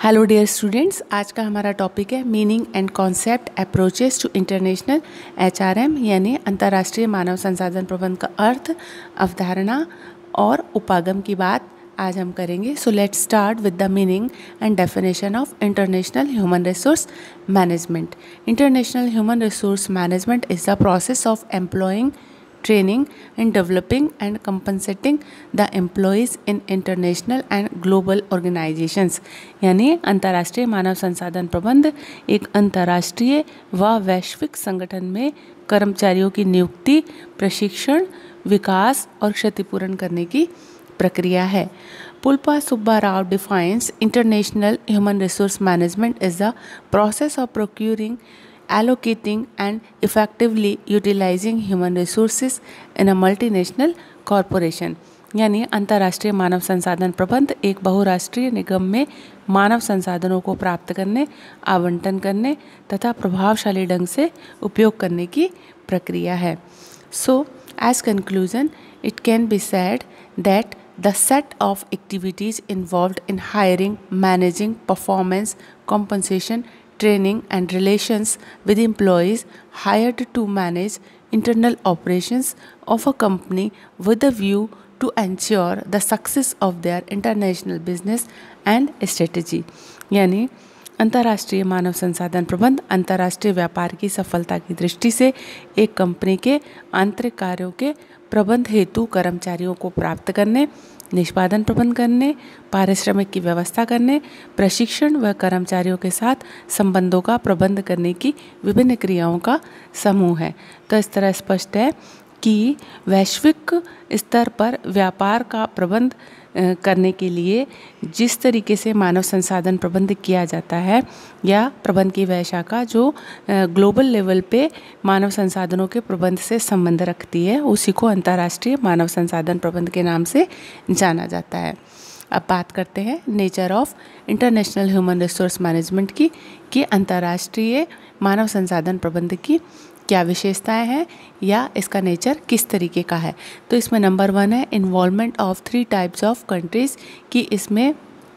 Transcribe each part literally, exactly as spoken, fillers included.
Hello dear students, आज का हमारा टॉपिक है meaning and concept approaches to international HRM यानी अंतर्राष्ट्रीय मानव संसाधन प्रबंधन का अर्थ, अवधारणा और उपागम की बात आज हम करेंगे। So let's start with the meaning and definition of international human resource management. International human resource management is the process of employing, training and developing and compensating the employees in international and global organizations। यानी अंतर्राष्ट्रीय मानव संसाधन प्रबंध एक अंतर्राष्ट्रीय व वैश्विक संगठन में कर्मचारियों की नियुक्ति, प्रशिक्षण, विकास और क्षतिपूरण करने की प्रक्रिया है। Pulpa Subba Rao defines international human resource management as the process of procuring, allocating and effectively utilizing human resources in a multinational corporation। यानी अंतर्राष्ट्रीय मानव संसाधन प्रबंध एक बहुराष्ट्रीय निगम में मानव संसाधनों को प्राप्त करने, आवंटन करने तथा प्रभावशाली ढंग से उपयोग करने की प्रक्रिया है। So as conclusion it can be said that the set of activities involved in hiring, managing, performance, compensation, training and relations with employees hired to manage internal operations of a company with a view to ensure the success of their international business and strategy। यानी अंतर्राष्ट्रीय मानव संसाधन प्रबंध अंतर्राष्ट्रीय व्यापार की सफलता की दृष्टि से एक कंपनी के आंतरिक कार्यों के प्रबंध हेतु कर्मचारियों को प्राप्त करने, निष्पादन प्रबंध करने, पारिश्रमिक की व्यवस्था करने, प्रशिक्षण व कर्मचारियों के साथ संबंधों का प्रबंध करने की विभिन्न क्रियाओं का समूह है। तो इस तरह स्पष्ट है कि वैश्विक स्तर पर व्यापार का प्रबंध करने के लिए जिस तरीके से मानव संसाधन प्रबंध किया जाता है या प्रबंध की वह शाखा जो ग्लोबल लेवल पे मानव संसाधनों के प्रबंध से संबंध रखती है, उसी को अंतर्राष्ट्रीय मानव संसाधन प्रबंध के नाम से जाना जाता है। अब बात करते हैं nature of international human resource management की कि अंतर्राष्ट्रीय मानव संसाधन प्रबंध की क्या विशेषताएं हैं या इसका नेचर किस तरीके का है। तो इसमें नंबर वन है involvement of three types of countries कि इसमें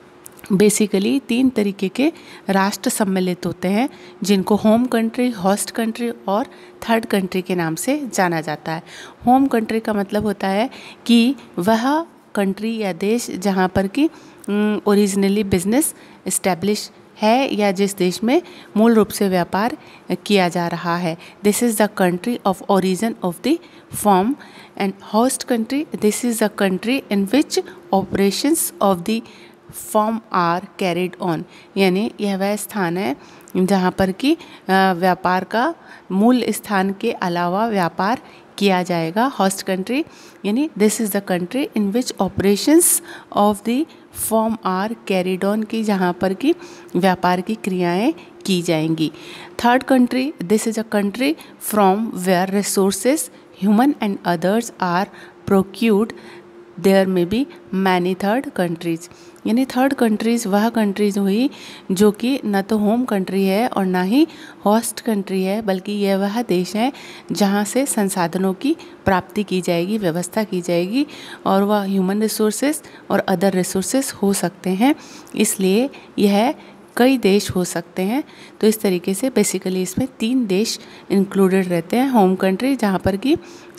बेसिकली तीन तरीके के राष्ट्र सम्मिलित होते हैं जिनको होम कंट्री, होस्ट कंट्री और थर्ड कंट्री के नाम से जाना जाता है। होम कंट्री का मतलब होता है कि वह कंट्री या देश जहाँ पर कि ओरिजिनली बिजनेस इस्टेब्लिश है या जिस देश में मूल रूप से व्यापार किया जा रहा है। This is the country of origin of the firm. And host country, this is the country in which operations of the firm are carried on. यानी यह वह स्थान है जहाँ पर कि व्यापार का मूल स्थान के अलावा व्यापार किया जाएगा। होस्ट कंट्री यानी this is the country in which operations of the firm are carried on की जहाँ पर कि व्यापार की क्रियाएं की जाएंगी। Third country, this is a country from where resources human and others are procured. There may be many third countries. यानी थर्ड कंट्रीज़ वह कंट्रीज़ हुई जो कि न तो होम कंट्री है और ना ही होस्ट कंट्री है, बल्कि यह वह देश है जहाँ से संसाधनों की प्राप्ति की जाएगी, व्यवस्था की जाएगी और वह ह्यूमन रिसोर्सेज और अदर रिसोर्सेज हो सकते हैं। इसलिए यह कई देश हो सकते हैं। तो इस तरीके से बेसिकली इसमें तीन देश इंक्लूडेड रहते हैं। होम कंट्री जहाँ पर कि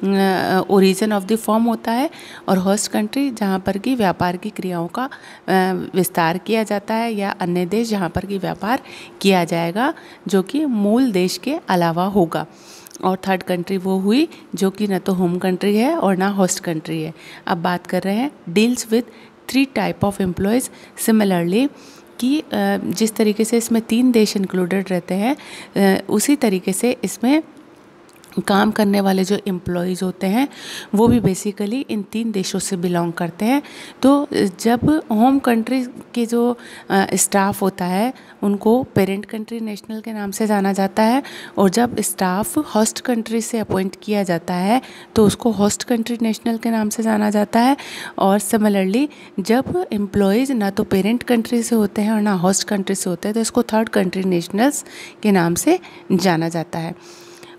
ओरिजिन ऑफ द फॉर्म होता है और होस्ट कंट्री जहाँ पर कि व्यापार की क्रियाओं का विस्तार किया जाता है या अन्य देश जहाँ पर कि व्यापार किया जाएगा जो कि मूल देश के अलावा होगा। और थर्ड कंट्री वो हुई जो कि न तो होम कंट्री है और ना होस्ट कंट्री है। अब बात कर रहे हैं deals with three type of employees. Similarly कि जिस तरीके से इसमें तीन देश इंक्लूडेड रहते हैं उसी तरीके से इसमें काम करने वाले जो एम्प्लॉयज़ होते हैं वो भी बेसिकली इन तीन देशों से बिलोंग करते हैं। तो जब होम कंट्री के जो स्टाफ होता है उनको पेरेंट कंट्री नेशनल के नाम से जाना जाता है और जब स्टाफ होस्ट कंट्री से अपॉइंट किया जाता है तो उसको होस्ट कंट्री नेशनल के नाम से जाना जाता है। और सिमिलरली जब एम्प्लॉयज़ ना तो पेरेंट कंट्री से होते हैं और ना होस्ट कंट्री से होते हैं तो इसको थर्ड कंट्री नेशनल्स के नाम से जाना जाता है।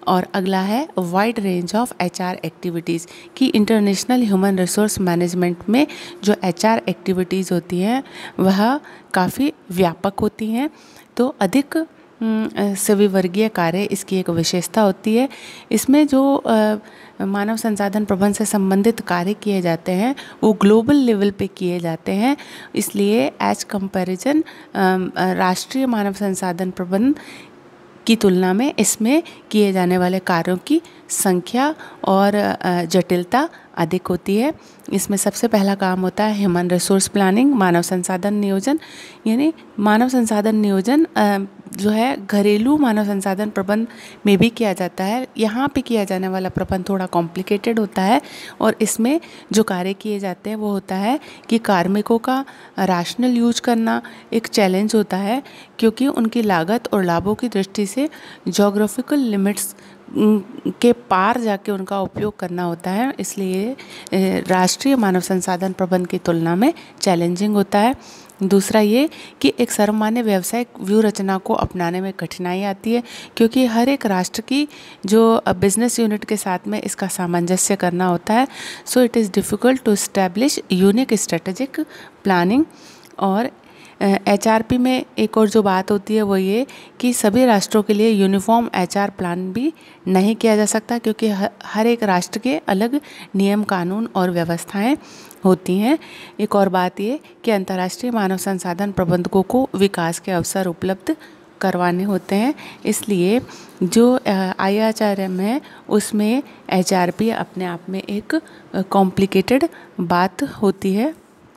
और अगला है wide range of HR activities, कि इंटरनेशनल ह्यूमन रिसोर्स मैनेजमेंट में जो एचआर एक्टिविटीज़ होती हैं वह काफ़ी व्यापक होती हैं। तो अधिक सभी वर्गीय कार्य इसकी एक विशेषता होती है। इसमें जो मानव संसाधन प्रबंधन से संबंधित कार्य किए जाते हैं वो ग्लोबल लेवल पे किए जाते हैं, इसलिए एज कंपैरिजन राष्ट्रीय मानव संसाधन प्रबंधन की तुलना में इसमें किए जाने वाले कार्यों की संख्या और जटिलता अधिक होती है। इसमें सबसे पहला काम होता है ह्यूमन रिसोर्स प्लानिंग, मानव संसाधन नियोजन। यानी मानव संसाधन नियोजन जो है घरेलू मानव संसाधन प्रबंध में भी किया जाता है। यहाँ पे किया जाने वाला प्रबंध थोड़ा कॉम्प्लिकेटेड होता है और इसमें जो कार्य किए जाते हैं वो होता है कि कार्मिकों का राशनल यूज करना एक चैलेंज होता है, क्योंकि उनकी लागत और लाभों की दृष्टि से जोग्राफिकल लिमिट्स के पार जाके उनका उपयोग करना होता है, इसलिए राष्ट्रीय मानव संसाधन प्रबंधन की तुलना में चैलेंजिंग होता है। दूसरा ये कि एक सर्वमान्य व्यावसायिक व्यू रचना को अपनाने में कठिनाई आती है, क्योंकि हर एक राष्ट्र की जो बिजनेस यूनिट के साथ में इसका सामंजस्य करना होता है। So it is difficult to establish unique strategic planning. और एच आर पी में एक और जो बात होती है वो ये कि सभी राष्ट्रों के लिए यूनिफॉर्म एच आर प्लान भी नहीं किया जा सकता, क्योंकि हर एक राष्ट्र के अलग नियम कानून और व्यवस्थाएं होती हैं। एक और बात ये कि अंतर्राष्ट्रीय मानव संसाधन प्रबंधकों को विकास के अवसर उपलब्ध करवाने होते हैं, इसलिए जो आई एच आर एम है उसमें एच आर पी अपने आप में एक कॉम्प्लिकेटेड बात होती है।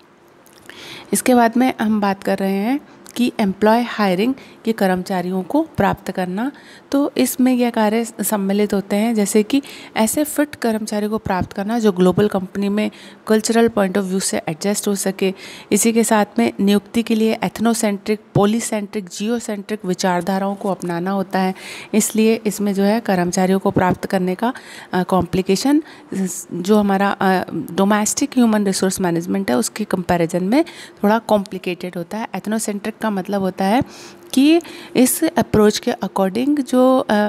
इसके बाद में हम बात कर रहे हैं कि एम्प्लॉय हायरिंग के कर्मचारियों को प्राप्त करना। तो इसमें यह कार्य सम्मिलित होते हैं, जैसे कि ऐसे फिट कर्मचारियों को प्राप्त करना जो ग्लोबल कंपनी में कल्चरल पॉइंट ऑफ व्यू से एडजस्ट हो सके। इसी के साथ में नियुक्ति के लिए एथनोसेंट्रिक, पॉलीसेंट्रिक, जियोसेंट्रिक विचारधाराओं को अपनाना होता है, इसलिए इसमें जो है कर्मचारियों को प्राप्त करने का कॉम्प्लिकेशन जो हमारा डोमेस्टिक ह्यूमन रिसोर्स मैनेजमेंट है उसके कंपैरिजन में थोड़ा कॉम्प्लिकेटेड होता है। एथनोसेंट्रिक का मतलब होता है कि इस अप्रोच के अकॉर्डिंग जो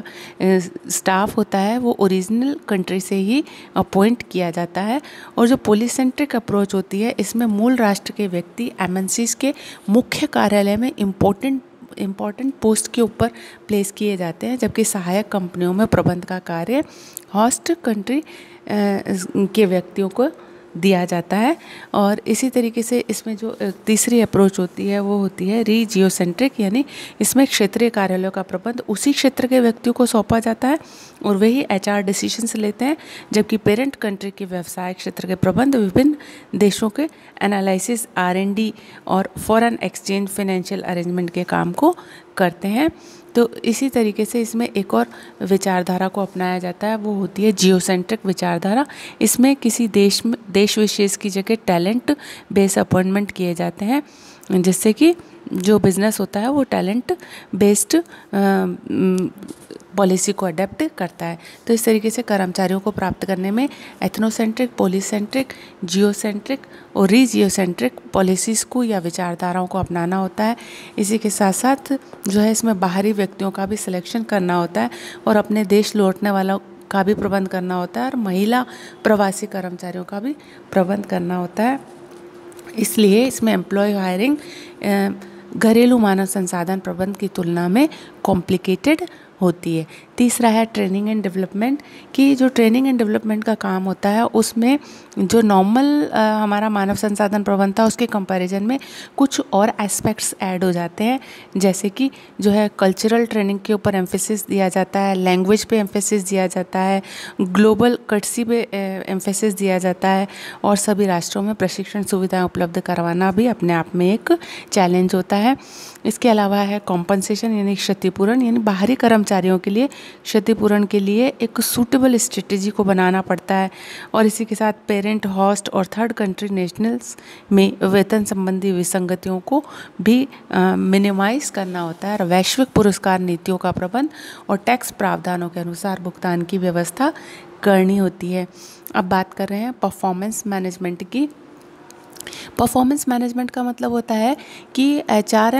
स्टाफ होता है वो ओरिजिनल कंट्री से ही अपॉइंट किया जाता है। और जो पॉलीसेंट्रिक अप्रोच होती है इसमें मूल राष्ट्र के व्यक्ति एम एन सीज़ के मुख्य कार्यालय में इम्पोर्टेंट इम्पॉर्टेंट पोस्ट के ऊपर प्लेस किए जाते हैं, जबकि सहायक कंपनियों में प्रबंध का कार्य होस्ट कंट्री के व्यक्तियों को दिया जाता है। और इसी तरीके से इसमें जो तीसरी अप्रोच होती है वो होती है री जियोसेंट्रिक, यानी इसमें क्षेत्रीय कार्यालयों का प्रबंध उसी क्षेत्र के व्यक्तियों को सौंपा जाता है और वही एच आर डिसीजंस लेते हैं, जबकि पेरेंट कंट्री के व्यवसाय क्षेत्र के प्रबंध विभिन्न देशों के एनालिसिस, आर एंड डी और फॉरेन एक्सचेंज, फाइनेंशियल अरेंजमेंट के काम को करते हैं। तो इसी तरीके से इसमें एक और विचारधारा को अपनाया जाता है, वो होती है जियोसेंट्रिक विचारधारा। इसमें किसी देश में देश विशेष की जगह टैलेंट बेस्ड अपॉइंटमेंट किए जाते हैं, जिससे कि जो बिज़नेस होता है वो टैलेंट बेस्ड पॉलिसी को अडेप्ट करता है। तो इस तरीके से कर्मचारियों को प्राप्त करने में एथनोसेंट्रिक, पॉलीसेंट्रिक, जियोसेंट्रिक और री जियोसेंट्रिक पॉलिसीज़ को या विचारधाराओं को अपनाना होता है। इसी के साथ साथ जो है इसमें बाहरी व्यक्तियों का भी सिलेक्शन करना होता है और अपने देश लौटने वालों का भी प्रबंध करना होता है और महिला प्रवासी कर्मचारियों का भी प्रबंध करना होता है। इसलिए इसमें एम्प्लॉय हायरिंग घरेलू मानव संसाधन प्रबंध की तुलना में कॉम्प्लिकेटेड होती है। तीसरा है ट्रेनिंग एंड डेवलपमेंट, कि जो ट्रेनिंग एंड डेवलपमेंट का काम होता है उसमें जो नॉर्मल हमारा मानव संसाधन प्रबंधन था उसके कंपैरिजन में कुछ और एस्पेक्ट्स ऐड हो जाते हैं, जैसे कि जो है कल्चरल ट्रेनिंग के ऊपर एम्फेसिस दिया जाता है, लैंग्वेज पे एम्फेसिस दिया जाता है, ग्लोबल कर्टसी पे एम्फेसिस दिया जाता है और सभी राष्ट्रों में प्रशिक्षण सुविधाएं उपलब्ध करवाना भी अपने आप में एक चैलेंज होता है। इसके अलावा है कॉम्पनसेशन यानी क्षतिपूरण, यानी बाहरी कर्मचारियों के लिए क्षतिपूरण के लिए एक सूटेबल स्ट्रेटेजी को बनाना पड़ता है और इसी के साथ पेरेंट, होस्ट और थर्ड कंट्री नेशनल्स में वेतन संबंधी विसंगतियों को भी मिनिमाइज करना होता है और वैश्विक पुरस्कार नीतियों का प्रबंध और टैक्स प्रावधानों के अनुसार भुगतान की व्यवस्था करनी होती है। अब बात कर रहे हैं परफॉर्मेंस मैनेजमेंट की। परफॉर्मेंस मैनेजमेंट का मतलब होता है कि एच आर एम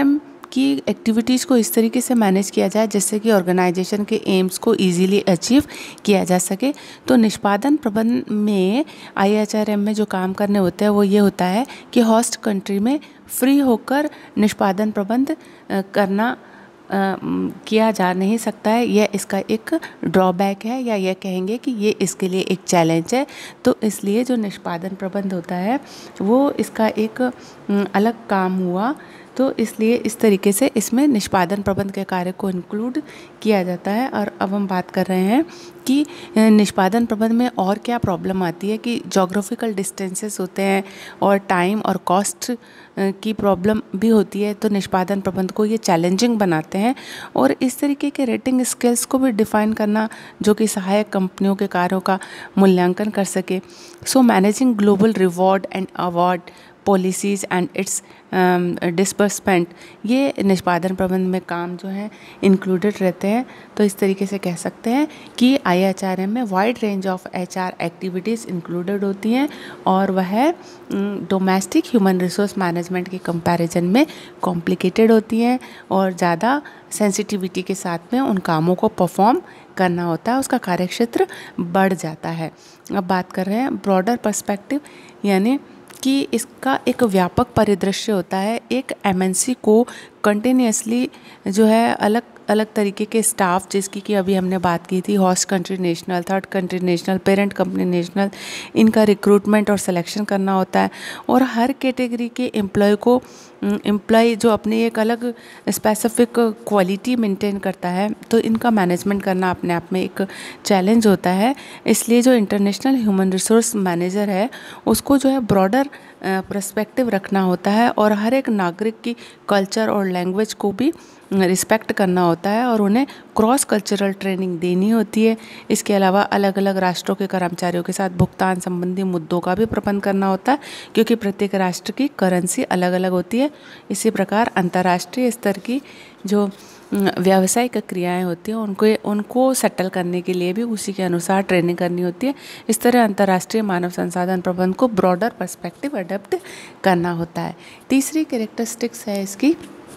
कि एक्टिविटीज़ को इस तरीके से मैनेज किया जाए जिससे कि ऑर्गेनाइजेशन के एम्स को इजीली अचीव किया जा सके। तो निष्पादन प्रबंधन में आई एच आर एम में जो काम करने होते हैं वो ये होता है कि होस्ट कंट्री में फ्री होकर निष्पादन प्रबंध करना आ, किया जा नहीं सकता है। यह इसका एक ड्रॉबैक है, या यह कहेंगे कि ये इसके लिए एक चैलेंज है। तो इसलिए जो निष्पादन प्रबंध होता है वो इसका एक अलग काम हुआ। तो इसलिए इस तरीके से इसमें निष्पादन प्रबंध के कार्य को इंक्लूड किया जाता है। और अब हम बात कर रहे हैं कि निष्पादन प्रबंध में और क्या प्रॉब्लम आती है, कि जोग्राफिकल डिस्टेंसेस होते हैं और टाइम और कॉस्ट की प्रॉब्लम भी होती है। तो निष्पादन प्रबंध को ये चैलेंजिंग बनाते हैं। और इस तरीके के रेटिंग स्केल्स को भी डिफाइन करना जो कि सहायक कंपनियों के कार्यों का मूल्यांकन कर सके। So managing global reward and award policies and its disbursement, ये निष्पादन प्रबंध में काम जो है इंक्लूडेड रहते हैं। तो इस तरीके से कह सकते हैं कि आई एच आर एम में wide range of H R activities included होती हैं और वह डोमेस्टिक ह्यूमन रिसोर्स मैनेजमेंट के कंपैरिजन में कॉम्प्लिकेटेड होती हैं और ज़्यादा सेंसिटिविटी के साथ में उन कामों को परफॉर्म करना होता है, उसका कार्यक्षेत्र बढ़ जाता है। अब बात कर रहे हैं ब्रॉडर पर्सपेक्टिव, यानी कि इसका एक व्यापक परिदृश्य होता है। एक एम एन सी को कंटिन्यूसली जो है अलग अलग तरीके के स्टाफ, जिसकी कि अभी हमने बात की थी, host country national, third country national, parent company national, इनका रिक्रूटमेंट और सिलेक्शन करना होता है। और हर कैटेगरी के एम्प्लॉय को एम्प्लॉय जो अपनी एक अलग स्पेसिफिक क्वालिटी मेंटेन करता है, तो इनका मैनेजमेंट करना अपने आप में एक चैलेंज होता है। इसलिए जो इंटरनेशनल ह्यूमन रिसोर्स मैनेजर है उसको जो है ब्रॉडर पर्सपेक्टिव रखना होता है और हर एक नागरिक की कल्चर और लैंग्वेज को भी रिस्पेक्ट करना होता है और उन्हें क्रॉस कल्चरल ट्रेनिंग देनी होती है। इसके अलावा अलग अलग राष्ट्रों के कर्मचारियों के साथ भुगतान संबंधी मुद्दों का भी प्रबंध करना होता है, क्योंकि प्रत्येक राष्ट्र की करेंसी अलग अलग होती है। इसी प्रकार अंतर्राष्ट्रीय स्तर की जो व्यावसायिक क्रियाएं होती हैं उनको उनको सेटल करने के लिए भी उसी के अनुसार ट्रेनिंग करनी होती है। इस तरह अंतर्राष्ट्रीय मानव संसाधन प्रबंधन को ब्रॉडर पर्सपेक्टिव अडेप्ट करना होता है। तीसरी कैरेक्टरिस्टिक्स है इसकी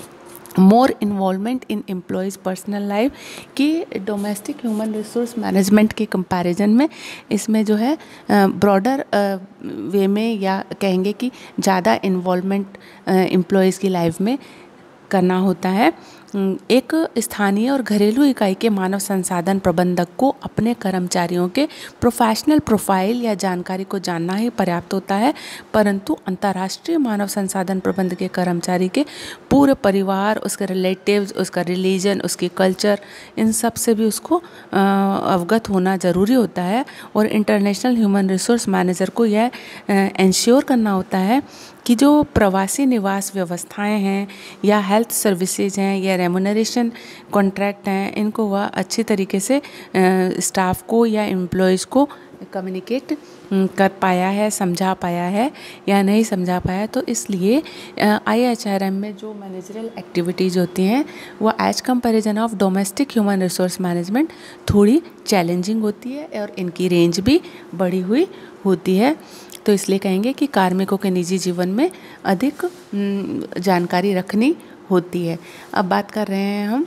more involvement in employees personal life, कि डोमेस्टिक ह्यूमन रिसोर्स मैनेजमेंट के कंपैरिजन में इसमें जो है ब्रॉडर वे में, या कहेंगे कि ज़्यादा इन्वॉल्वमेंट एम्प्लॉयज़ की लाइफ में करना होता है। एक स्थानीय और घरेलू इकाई के मानव संसाधन प्रबंधक को अपने कर्मचारियों के प्रोफेशनल प्रोफाइल या जानकारी को जानना ही पर्याप्त होता है, परंतु अंतर्राष्ट्रीय मानव संसाधन प्रबंध के कर्मचारी के पूरे परिवार, उसके रिलेटिव्स, उसका रिलीजन, उसकी कल्चर, इन सब से भी उसको अवगत होना ज़रूरी होता है। और इंटरनेशनल ह्यूमन रिसोर्स मैनेजर को यह इंश्योर करना होता है कि जो प्रवासी निवास व्यवस्थाएं हैं या हेल्थ सर्विसेज हैं या रेमुनरेशन कॉन्ट्रैक्ट हैं, इनको वह अच्छी तरीके से स्टाफ को या एम्प्लॉयज़ को कम्युनिकेट कर पाया है, समझा पाया है या नहीं समझा पाया। तो इसलिए आई एच आर एम में जो मैनेजरल एक्टिविटीज़ होती हैं वो as comparison of domestic human resource management थोड़ी चैलेंजिंग होती है और इनकी रेंज भी बढ़ी हुई होती है। तो इसलिए कहेंगे कि कार्मिकों के निजी जीवन में अधिक जानकारी रखनी होती है। अब बात कर रहे हैं हम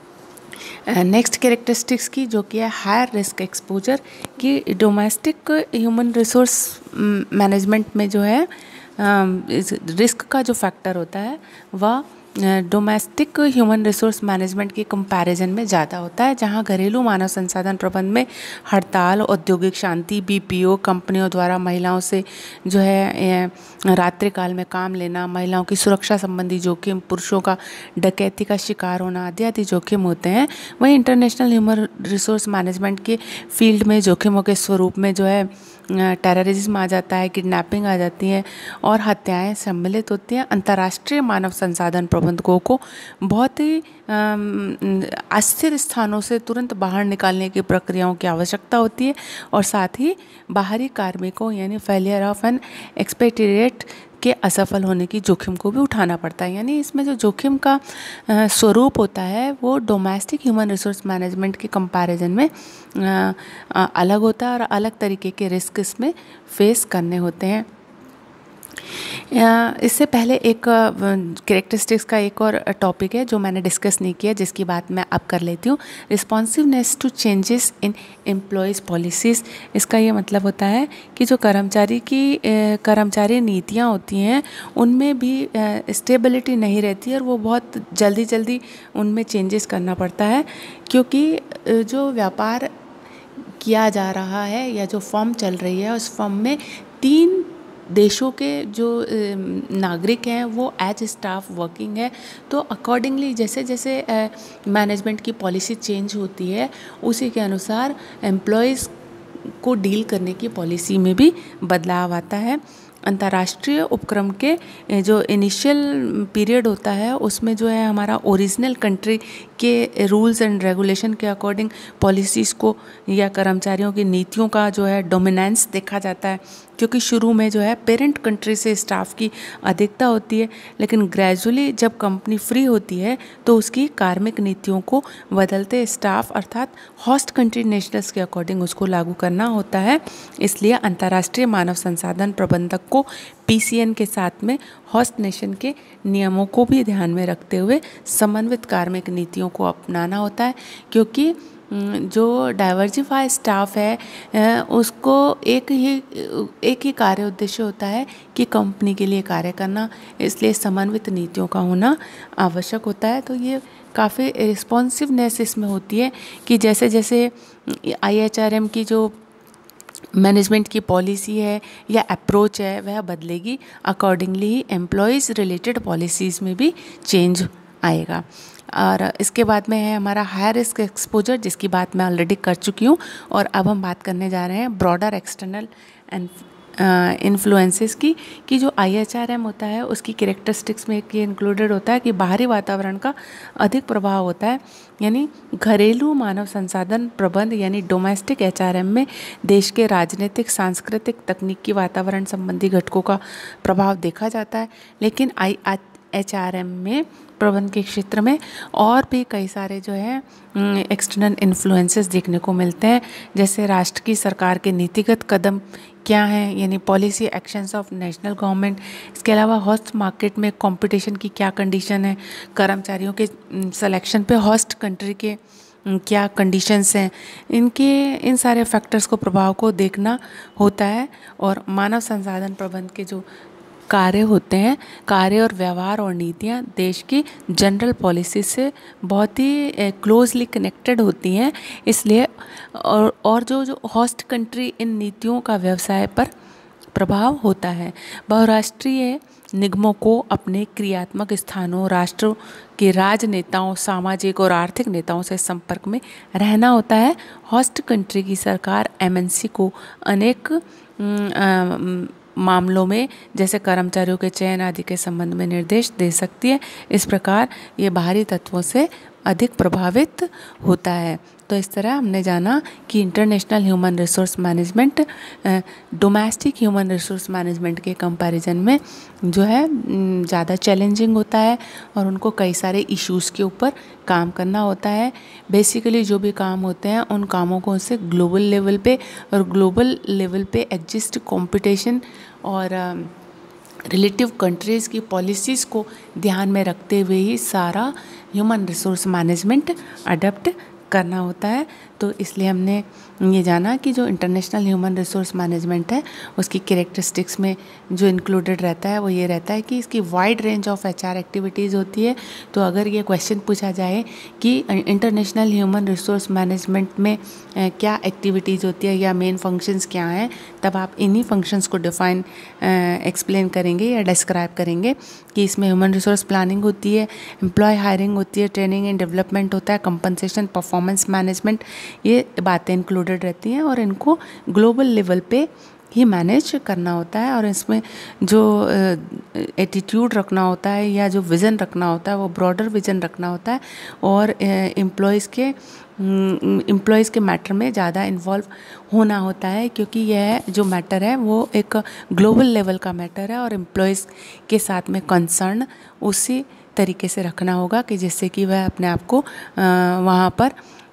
नेक्स्ट कैरेक्टरिस्टिक्स की, जो कि है हायर रिस्क एक्सपोजर, कि डोमेस्टिक ह्यूमन रिसोर्स मैनेजमेंट में जो है रिस्क का जो फैक्टर होता है वह डोमेस्टिक ह्यूमन रिसोर्स मैनेजमेंट के कंपैरिजन में ज़्यादा होता है, जहां घरेलू मानव संसाधन प्रबंध में हड़ताल, औद्योगिक शांति, बी पी ओ कंपनियों द्वारा महिलाओं से जो है रात्रि काल में काम लेना, महिलाओं की सुरक्षा संबंधी जोखिम, पुरुषों का डकैती का शिकार होना आदि आदि जोखिम होते हैं। वहीं इंटरनेशनल ह्यूमन रिसोर्स मैनेजमेंट के फील्ड में जोखिमों के स्वरूप में जो है टेररिज्म आ जाता है, किडनैपिंग आ जाती है और हत्याएं सम्मिलित होती हैं। अंतर्राष्ट्रीय मानव संसाधन प्रबंधकों को बहुत ही अस्थिर स्थानों से तुरंत बाहर निकालने की प्रक्रियाओं की आवश्यकता होती है और साथ ही बाहरी कार्मिकों यानी फेलियर ऑफ एन एक्सपेट्रिएट के असफल होने की जोखिम को भी उठाना पड़ता है। यानी इसमें जो जोखिम का स्वरूप होता है वो डोमेस्टिक ह्यूमन रिसोर्स मैनेजमेंट के कंपैरिजन में आ, आ, अलग होता है और अलग तरीके के रिस्क इसमें फेस करने होते हैं। अ, इससे पहले एक कैरेक्टरिस्टिक्स का एक और टॉपिक है जो मैंने डिस्कस नहीं किया, जिसकी बात मैं अब कर लेती हूँ। Responsiveness to changes in employees policies. इसका ये मतलब होता है कि जो कर्मचारी की अ, कर्मचारी नीतियाँ होती हैं उनमें भी स्टेबिलिटी नहीं रहती है और वो बहुत जल्दी जल्दी उनमें चेंजेस करना पड़ता है, क्योंकि अ, जो व्यापार किया जा रहा है या जो फर्म चल रही है उस फर्म में तीन देशों के जो अ, नागरिक हैं वो एज स्टाफ वर्किंग है। तो अकॉर्डिंगली जैसे जैसे मैनेजमेंट की पॉलिसी चेंज होती है उसी के अनुसार एम्प्लॉयज़ को डील करने की पॉलिसी में भी बदलाव आता है। अंतर्राष्ट्रीय उपक्रम के अ, जो इनिशियल पीरियड होता है उसमें जो है हमारा ओरिजिनल कंट्री के रूल्स एंड रेगुलेशन के अकॉर्डिंग पॉलिसीज़ को या कर्मचारियों की नीतियों का जो है डोमिनेंस देखा जाता है, क्योंकि शुरू में जो है पेरेंट कंट्री से स्टाफ की अधिकता होती है, लेकिन ग्रेजुअली जब कंपनी फ्री होती है तो उसकी कार्मिक नीतियों को बदलते स्टाफ अर्थात होस्ट कंट्री नेशनल्स के अकॉर्डिंग उसको लागू करना होता है। इसलिए अंतर्राष्ट्रीय मानव संसाधन प्रबंधक को पीसीएन के साथ में होस्ट नेशन के नियमों को भी ध्यान में रखते हुए समन्वित कार्मिक नीतियों को अपनाना होता है, क्योंकि जो डाइवर्सिफाई स्टाफ है उसको एक ही एक ही कार्य उद्देश्य होता है कि कंपनी के लिए कार्य करना, इसलिए समन्वित नीतियों का होना आवश्यक होता है। तो ये काफ़ी रिस्पॉन्सिवनेस इसमें होती है कि जैसे जैसे आईएचआरएम की जो मैनेजमेंट की पॉलिसी है या अप्रोच है वह बदलेगी, अकॉर्डिंगली ही एम्प्लॉयज़ रिलेटेड पॉलिसीज़ में भी चेंज आएगा। और इसके बाद में है हमारा हायर रिस्क एक्सपोजर, जिसकी बात मैं ऑलरेडी कर चुकी हूँ। और अब हम बात करने जा रहे हैं ब्रॉडर एक्सटर्नल एंड इन्फ्लुएंसेस की कि जो आईएचआरएम होता है उसकी कैरेक्टरिस्टिक्स में एक ये इंक्लूडेड होता है कि बाहरी वातावरण का अधिक प्रभाव होता है, यानी घरेलू मानव संसाधन प्रबंध यानी डोमेस्टिक एचआरएम में देश के राजनीतिक, सांस्कृतिक, तकनीकी वातावरण संबंधी घटकों का प्रभाव देखा जाता है। लेकिन आई एचआरएम में प्रबंध के क्षेत्र में और भी कई सारे जो है एक्सटर्नल इन्फ्लुएंसेस देखने को मिलते हैं, जैसे राष्ट्र की सरकार के नीतिगत कदम क्या हैं यानी policy actions of national government. इसके अलावा होस्ट मार्केट में कंपटीशन की क्या कंडीशन है, कर्मचारियों के सिलेक्शन पे होस्ट कंट्री के क्या कंडीशंस हैं, इनके इन सारे फैक्टर्स को प्रभाव को देखना होता है। और मानव संसाधन प्रबंध के जो कार्य होते हैं, कार्य और व्यवहार और नीतियाँ देश की जनरल पॉलिसी से बहुत ही क्लोजली कनेक्टेड होती हैं, इसलिए और और जो जो होस्ट कंट्री इन नीतियों का व्यवसाय पर प्रभाव होता है। बहुराष्ट्रीय निगमों को अपने क्रियात्मक स्थानों, राष्ट्रों के राजनेताओं, सामाजिक और आर्थिक नेताओं से संपर्क में रहना होता है। होस्ट कंट्री की सरकार एमएनसी को अनेक मामलों में जैसे कर्मचारियों के चयन आदि के संबंध में निर्देश दे सकती है। इस प्रकार ये बाहरी तत्वों से अधिक प्रभावित होता है। तो इस तरह हमने जाना कि international human resource management domestic human resource management के कंपैरिजन में जो है ज़्यादा चैलेंजिंग होता है और उनको कई सारे इश्यूज़ के ऊपर काम करना होता है। बेसिकली जो भी काम होते हैं उन कामों को उसे ग्लोबल लेवल पे और ग्लोबल लेवल पे एग्जिस्ट कंपटीशन और रिलेटिव कंट्रीज़ की पॉलिसीज़ को ध्यान में रखते हुए ही सारा ह्यूमन रिसोर्स मैनेजमेंट अडॉप्ट करना होता है। तो इसलिए हमने ये जाना कि जो इंटरनेशनल ह्यूमन रिसोर्स मैनेजमेंट है उसकी कैरेक्टरिस्टिक्स में जो इंक्लूडेड रहता है वो ये रहता है कि इसकी wide range of HR activities होती है। तो अगर ये क्वेश्चन पूछा जाए कि इंटरनेशनल ह्यूमन रिसोर्स मैनेजमेंट में क्या एक्टिविटीज़ होती है या मेन फंक्शंस क्या हैं, तब आप इन्हीं फंक्शंस को डिफाइन एक्सप्लेन करेंगे या डिस्क्राइब करेंगे कि इसमें ह्यूमन रिसोर्स प्लानिंग होती है, एम्प्लॉय हायरिंग होती है, ट्रेनिंग एंड डेवलपमेंट होता है, कंपनसेशन, परफॉर्मेंस मैनेजमेंट, ये बातें इंक्लूडेड रहती हैं और इनको ग्लोबल लेवल पे ही मैनेज करना होता है। और इसमें जो एटीट्यूड रखना होता है या जो विज़न रखना होता है वो ब्रॉडर विज़न रखना होता है और एम्प्लॉयज़ के एम्प्लॉयज़ के मैटर में ज़्यादा इन्वॉल्व होना होता है, क्योंकि यह जो मैटर है वो एक ग्लोबल लेवल का मैटर है और एम्प्लॉयज़ के साथ में कंसर्न उसी तरीके से रखना होगा कि जिससे कि वह अपने आप को वहाँ पर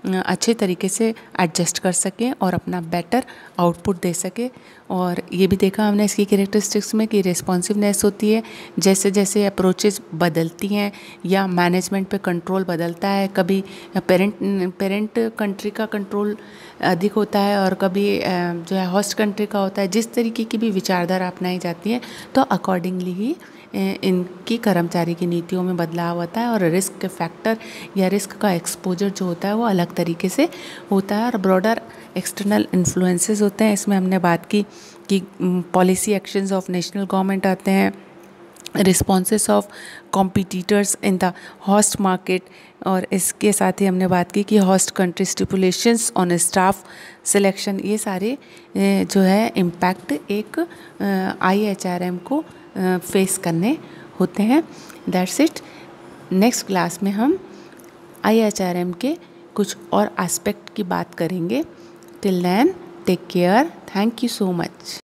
अच्छे तरीके से एडजस्ट कर सकें और अपना बेटर आउटपुट दे सके। और ये भी देखा हमने इसकी कैरेक्टरिस्टिक्स में कि रिस्पॉन्सिवनेस होती है, जैसे जैसे अप्रोचेस बदलती हैं या मैनेजमेंट पे कंट्रोल बदलता है, कभी पेरेंट पेरेंट कंट्री का कंट्रोल अधिक होता है और कभी जो है होस्ट कंट्री का होता है। जिस तरीके की भी विचारधारा अपनाई जाती है तो अकॉर्डिंगली ही इनकी कर्मचारी की नीतियों में बदलाव होता है और रिस्क के फैक्टर या रिस्क का एक्सपोजर जो होता है वो अलग तरीके से होता है और ब्रॉडर एक्सटर्नल इन्फ्लुएंसेस होते हैं। इसमें हमने बात की कि policy actions of national government आते हैं, responses of competitors in the host market, और इसके साथ ही हमने बात की कि host country stipulations on staff selection. ये सारे जो है इम्पैक्ट एक आई एच आर एम को फेस करने होते हैं। That's it. नेक्स्ट क्लास में हम आई एच आर एम के कुछ और एस्पेक्ट की बात करेंगे। Till then take care, thank you so much.